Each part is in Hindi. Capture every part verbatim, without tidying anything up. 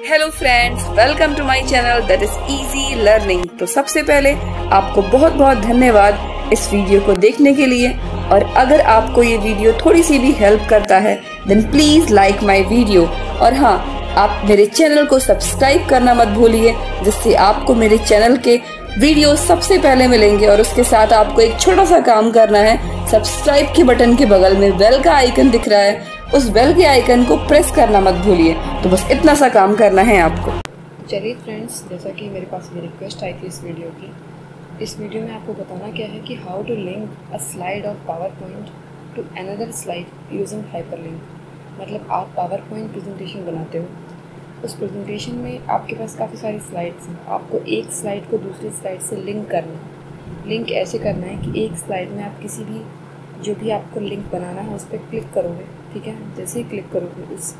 Hello friends, welcome to my channel that is easy learning. तो सबसे पहले आपको बहुत बहुत धन्यवाद इस वीडियो को देखने के लिए। और अगर आपको ये वीडियो थोड़ी सी भी हेल्प करता है then please like my video. और हाँ, आप मेरे चैनल को सब्सक्राइब करना मत भूलिए, जिससे आपको मेरे चैनल के वीडियो सबसे पहले मिलेंगे। और उसके साथ आपको एक छोटा सा काम करना है, सब्सक्राइब के बटन के बगल में बेल का आइकन दिख रहा है, उस बेल के आइकन को प्रेस करना मत भूलिए। तो बस इतना सा काम करना है आपको। चलिए फ्रेंड्स, जैसा कि मेरे पास ये रिक्वेस्ट आई थी इस वीडियो की, इस वीडियो में आपको बताना क्या है कि how to link a slide of PowerPoint to another slide using hyperlink. मतलब आप पावर पॉइंट प्रेजेंटेशन बनाते हो, उस प्रेजेंटेशन में आपके पास काफ़ी सारी स्लाइड्स हैं, आपको एक स्लाइड को दूसरी स्लाइड से लिंक करना है। लिंक ऐसे करना है कि एक स्लाइड में आप किसी भी जो भी आपको लिंक बनाना है उस पर क्लिक करोगे, ठीक है। जैसे ही क्लिक करोगे उस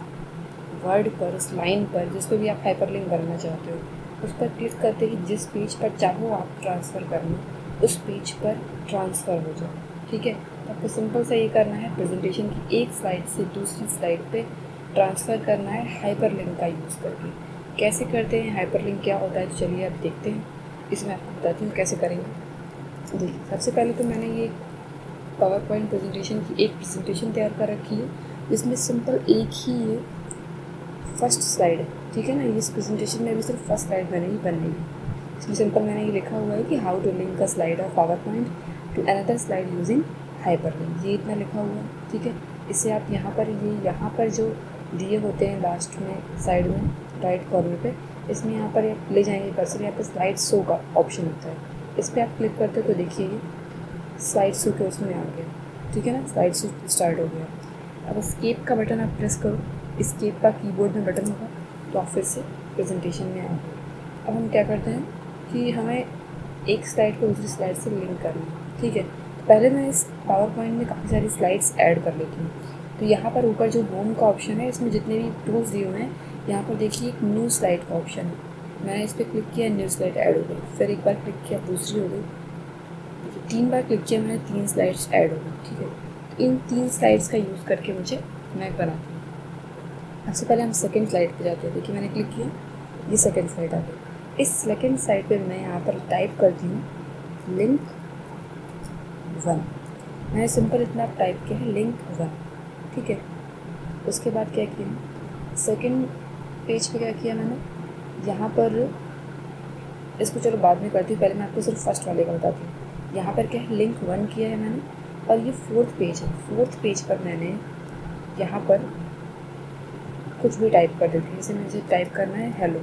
वर्ड पर, उस लाइन पर जिस पर भी आप हाइपरलिंक बनाना चाहते हो, उस पर क्लिक करते ही जिस पेज पर चाहो आप ट्रांसफ़र करना, उस पेज पर ट्रांसफ़र हो जाए, ठीक है। तो आपको सिंपल सा ये करना है, प्रेजेंटेशन की एक स्लाइड से दूसरी स्लाइड पे ट्रांसफ़र करना है हाइपरलिंक का यूज़ करके। कैसे करते हैं, हाइपरलिंक क्या होता है, तो चलिए आप देखते हैं। इसमें आपको बताती हूँ कैसे करेंगे। देखिए, सबसे पहले तो मैंने ये पावर पॉइंट प्रेजेंटेशन की एक प्रेजेंटेशन तैयार कर रखी है, जिसमें सिंपल एक ही ये फर्स्ट स्लाइड है, ठीक है ना। इस प्रेजेंटेशन में भी सिर्फ फर्स्ट स्लाइड मैंने ही बननी है। इसमें सिंपल मैंने ये लिखा हुआ है कि how to link a slide of PowerPoint to another slide using hyperlink. ये इतना लिखा हुआ है, ठीक है। इससे आप यहाँ पर ये यहाँ पर जो दिए होते हैं लास्ट में साइड में राइट कॉर्नर पे, इसमें यहाँ पर ले जाएंगे कर्सर, यहाँ पर स्लाइड शो का ऑप्शन होता है, इस पर आप क्लिक करते हो तो देखिए ये स्लाइड शो के उसमें आ गया, ठीक है ना। स्लाइड शो स्टार्ट हो गया। अब स्केप का बटन आप प्रेस करो, स्केप का कीबोर्ड में बटन होगा, तो आप फिर से प्रेजेंटेशन में आ गए। अब हम क्या करते हैं कि हमें एक स्लाइड को दूसरी स्लाइड से लिंक करना है, ठीक है। तो पहले मैं इस पावर पॉइंट में काफ़ी सारी स्लाइड्स ऐड कर लेती हूँ। तो यहाँ पर ऊपर जो होम का ऑप्शन है, इसमें जितने भी टूल्स दिए हुए हैं, यहाँ पर देखिए एक न्यू स्लाइड का ऑप्शन है। मैंने इस पर क्लिक किया, न्यू स्लाइड ऐड हो गई। फिर एक बार क्लिक किया, दूसरी हो गई। तीन बार क्लिक किया मैंने, तीन स्लाइड्स ऐड हो गई, ठीक है। तो इन तीन स्लाइड्स का यूज़ करके मुझे मैं बनाती हूँ। सबसे पहले हम सेकंड स्लाइड पे जाते हैं। देखिए मैंने क्लिक किया, ये सेकंड स्लाइड आ गई। इस सेकंड स्लाइड पे मैं यहाँ पर टाइप करती हूँ लिंक वन। मैंने सिंपल इतना टाइप किया है, लिंक वन, ठीक है। उसके बाद क्या किया, सेकंड पेज पे क्या किया मैंने, यहाँ पर इसको चलो बाद में करती हूँ, पहले मैं आपको सिर्फ फर्स्ट वाले का बताती हूँ। यहाँ पर क्या है, लिंक वन किया है मैंने, और ये फोर्थ पेज है। फोर्थ पेज पर मैंने यहाँ पर कुछ भी टाइप कर देती हूँ। जैसे मुझे टाइप करना है हेलो,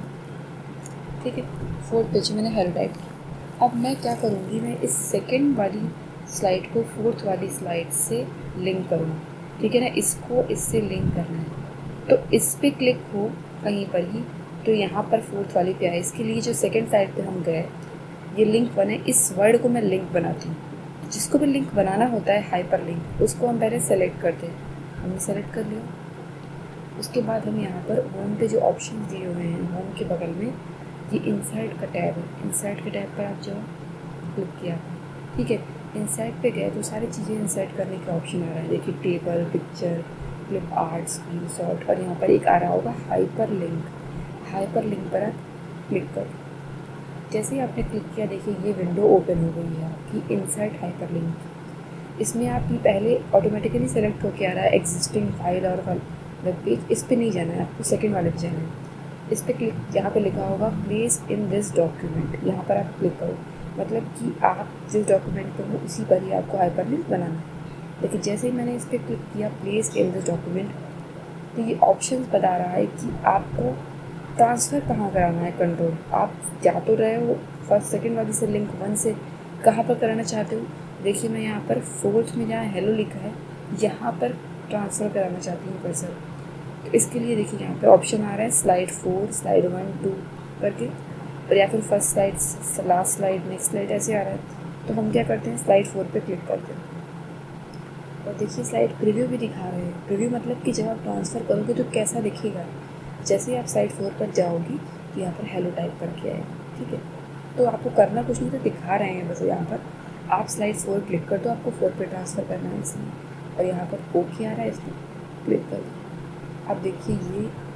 ठीक है। फोर्थ पेज मैंने हेलो टाइप किया। अब मैं क्या करूँगी, मैं इस सेकंड वाली स्लाइड को फोर्थ वाली स्लाइड से लिंक करूँगी, ठीक है ना। इसको इससे लिंक करना है, तो इस पर क्लिक हो कहीं पर ही, तो यहाँ पर फोर्थ वाली पे आए। इसके लिए जो सेकेंड साइड पर हम गए, ये लिंक वन है, इस वर्ड को मैं लिंक बनाती हूँ। जिसको भी लिंक बनाना होता है हाइपर लिंक, उसको हम पहले सेलेक्ट करते हैं। हमने सेलेक्ट कर लिया। उसके बाद हम यहाँ पर होम पे जो ऑप्शन दिए हुए हैं, होम के बगल में ये इंसर्ट का टैब है। इंसर्ट के टैब पर आप जो क्लिक किया, ठीक है। इंसर्ट पे गए तो सारी चीज़ें इंसर्ट करने का ऑप्शन आ रहा है। देखिए table, picture, clip art, screenshot, और यहाँ पर एक आ रहा होगा हाइपर लिंक। हाइपर लिंक पर आप क्लिक करो। जैसे ही आपने क्लिक किया, देखिए ये विंडो ओपन हो गई है आपकी इंसर्ट हाइपरलिंक। इसमें आपकी पहले ऑटोमेटिकली सेलेक्ट होकर आ रहा है एग्जिस्टिंग फाइल और वेब पेज। इस पर नहीं जाना है आपको, सेकंड वाले पे जाना है। इस पर क्लिक, यहाँ पे लिखा होगा प्लेस इन दिस डॉक्यूमेंट, यहाँ पर आप क्लिक करो। मतलब कि आप जिस डॉक्यूमेंट पर हो उसी पर ही आपको हाइपरलिंक बनाना है। लेकिन जैसे ही मैंने इस पर क्लिक किया प्लेस इन दिस डॉक्यूमेंट, तो ये ऑप्शन बता रहा है कि आपको ट्रांसफ़र कहाँ कराना है कंट्रोल। आप जा तो रहे हो फर्स्ट सेकंड वाली से लिंक वन से, कहाँ पर कराना चाहते हो। देखिए मैं यहाँ पर फोर्थ में जहाँ हेलो लिखा है, यहाँ पर ट्रांसफ़र कराना चाहती हूँ कर्सर। तो इसके लिए देखिए यहाँ पर ऑप्शन आ रहा है slide four, slide one, two करके, और या फिर first slide, last slide, next slide, ऐसे आ रहा है। तो हम क्या करते हैं, स्लाइड फोर पर क्लिक करते हैं। और देखिए स्लाइड प्रीव्यू भी दिखा रहे हैं। प्रीव्यू मतलब कि जब आप ट्रांसफ़र करोगे तो कैसा दिखेगा। जैसे ही आप साइड फोर पर जाओगी तो यहाँ पर हेलो टाइप करके आएगा, ठीक है। तो आपको करना कुछ नहीं, तो दिखा रहे हैं बस। यहाँ पर आप स्लाइड फोर क्लिक कर दो, आपको फोर पे ट्रांसफ़र करना है इसमें, और यहाँ पर ओके आ रहा है, इसमें क्लिक कर दो। अब देखिए ये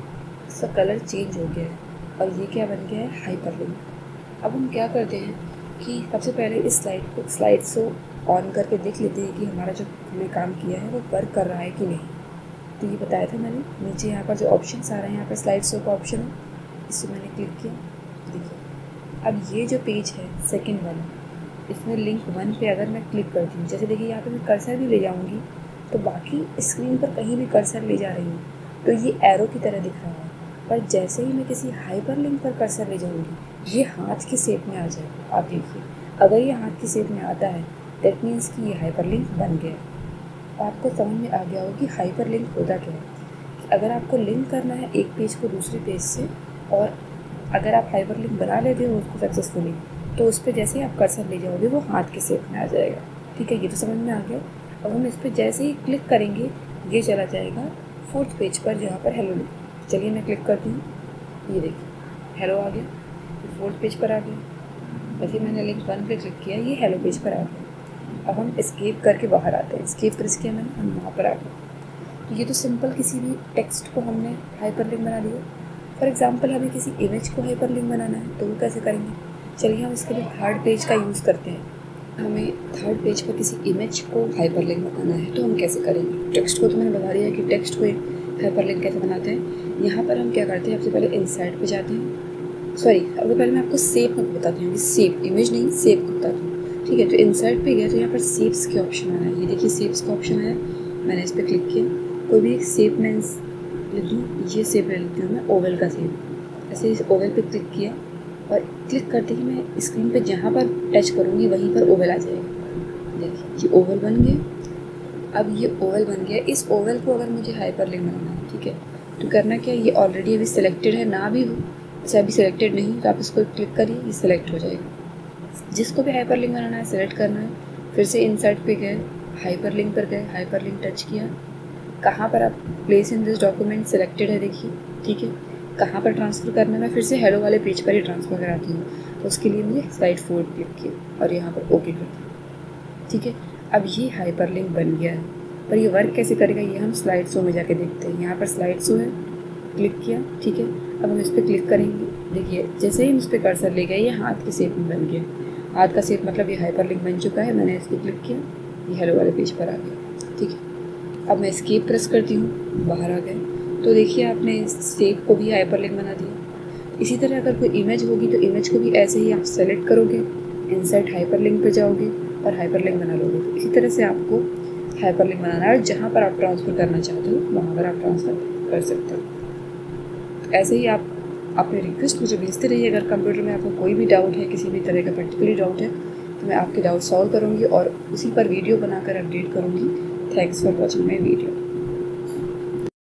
इसका कलर चेंज हो गया है और ये क्या बन गया है, हाइपरलिंक। अब हम क्या करते हैं कि सबसे पहले इस स्लाइड को स्लाइड शो ऑन करके देख लेते हैं कि हमारा जो हमने काम किया है वो वर्क कर रहा है कि नहीं। तो ये बताया था मैंने, नीचे यहाँ पर जो ऑप्शन आ रहे हैं, यहाँ पर स्लाइड शो का ऑप्शन है, इससे मैंने क्लिक किया। देखिए अब ये जो पेज है सेकंड वाला, इसमें लिंक वन पे अगर मैं क्लिक करती हूँ, जैसे देखिए यहाँ पे मैं कर्सर भी ले जाऊँगी तो बाकी स्क्रीन पर कहीं भी कर्सर ले जा रही हूँ तो ये एरो की तरह दिख रहा है, पर जैसे ही मैं किसी हाइपरलिंक पर कर्सर ले जाऊँगी ये हाथ की शेप में आ जाएगा। आप देखिए अगर ये हाथ की शेप में आता है दैट मीन्स कि ये हाइपरलिंक बन गया है। आपको समझ में आ गया होगा कि हाइपरलिंक होता क्या है। कि अगर आपको लिंक करना है एक पेज को दूसरे पेज से, और अगर आप हाइपरलिंक बना लेते हो उसको सक्सेसफुली, तो उस पर जैसे ही आप कर्सर ले जाओगे वो हाथ के शेप में आ जाएगा। ठीक है, ये तो समझ में आ गया। अब हम इस पर जैसे ही क्लिक करेंगे ये चला जाएगा फोर्थ पेज पर जहाँ पर हेलो लिखा। चलिए मैं क्लिक करती हूँ, ये देखिए हेलो आ गया, ये फोर्थ पेज पर आ गया। वैसे मैंने लिंक वन पे क्लिक किया, ये हेलो पेज पर आ गया। अब हम एस्केप करके बाहर आते हैं, एस्केप प्रेस किया मैंने, हम वहाँ पर आ गए। तो ये तो सिंपल किसी भी टेक्स्ट को हमने हाइपरलिंक बना दिया। फॉर एग्जांपल हमें किसी इमेज को हाइपरलिंक बनाना है तो वो कैसे करेंगे, चलिए हम इसके लिए थर्ड पेज का यूज़ करते हैं। हमें थर्ड पेज पर किसी इमेज को हाइपरलिंक बनाना है तो हम कैसे करेंगे। टेक्स्ट को तो मैंने बता दिया कि टेक्स्ट को हाइपरलिंक कैसे बनाते हैं। यहाँ पर हम क्या करते हैं, सबसे पहले इंसर्ट पे जाते हैं, सॉरी सबसे पहले मैं आपको शेप में बताती हूँ, शेप इमेज नहीं शेप को बताती हूँ। ठीक है, तो इंसर्ट पे गया तो यहाँ पर शेप्स के ऑप्शन आ रहा है, ये देखिए शेप्स का ऑप्शन है, मैंने इस पर क्लिक किया। कोई भी एक शेप मैं ले लूँ, ये शेप ले लेती हूँ मैं, ओवल का शेप। ऐसे इस ओवल पे क्लिक किया और क्लिक करते ही मैं स्क्रीन पे जहाँ पर टच करूँगी वहीं पर ओवल आ जाएगा। देखिए ये ओवल बन गया। अब ये ओवल बन गया, इस ओवल को अगर मुझे हाइपरलिंक बनाना है, ठीक है, तो करना क्या, ये ऑलरेडी अभी सिलेक्टेड है ना भी हो, अच्छा अभी सिलेक्टेड नहीं तो आप इसको क्लिक करिए, ये सिलेक्ट हो जाएगा। जिसको भी हाइपरलिंक बनाना है सेलेक्ट करना है, फिर से इंसर्ट पे गए, हाइपरलिंक पर गए, हाइपरलिंक टच किया, कहाँ पर आप place in this document selected है देखिए, ठीक है, कहाँ पर ट्रांसफ़र करना है, मैं फिर से हेलो वाले पेज पर ही ट्रांसफ़र कराती हूँ। तो उसके लिए मुझे स्लाइड फोर क्लिक किया और यहाँ पर ओके कर दिया। ठीक है, अब ये हाइपरलिंक बन गया है, पर ये वर्क कैसे करेगा ये हम स्लाइड शो में जाके देखते हैं। यहाँ पर स्लाइड शो है, क्लिक किया, ठीक है, अब हम इस पर क्लिक करेंगे। देखिए जैसे ही हम इस पर कर्सर ले गए ये हाथ के शेप में बन गया, हाथ का शेप मतलब ये हाइपरलिंक बन चुका है। मैंने इस पर क्लिक किया, ये हेलो वाले पेज पर आ गया। ठीक है, अब मैं एस्केप प्रेस करती हूँ, बाहर आ गए। तो देखिए आपने शेप को भी हाइपरलिंक बना दिया। इसी तरह अगर कोई इमेज होगी तो इमेज को भी ऐसे ही आप सेलेक्ट करोगे, इंसर्ट हाइपरलिंक पे जाओगे और हाइपरलिंक बना लोगे। तो इसी तरह से आपको हाइपरलिंक बनाना है और जहाँ पर आप ट्रांसफ़र करना चाहते हो वहाँ पर आप ट्रांसफ़र कर सकते हो। ऐसे ही आप अपने रिक्वेस्ट मुझे भेजते रहिए। अगर कंप्यूटर में आपको कोई भी डाउट है, किसी भी तरह का पर्टिकुलर डाउट है, तो मैं आपके डाउट सॉल्व करूँगी और उसी पर वीडियो बनाकर अपडेट करूँगी। Thanks for watching my video.